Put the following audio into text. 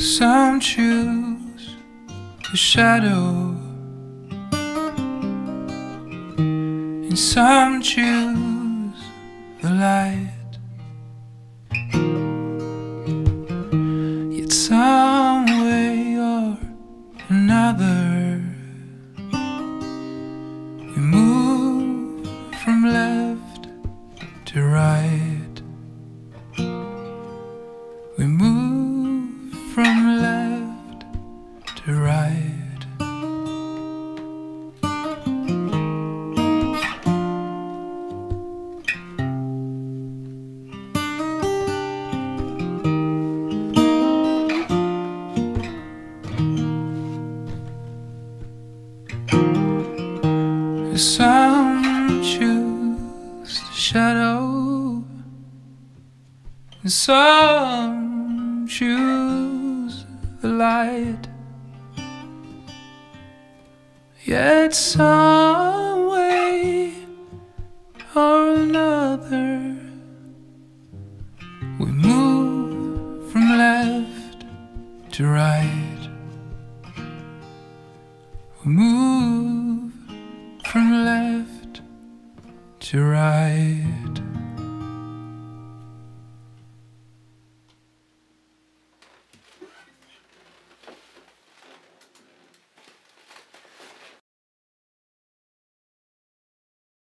Some choose the shadow, and some choose the light. Yet some way or another, we move from left to right. We move from left to right. Some choose the shadow, and some choose the light. Yet some way or another, we move from left to right. We move from left to right.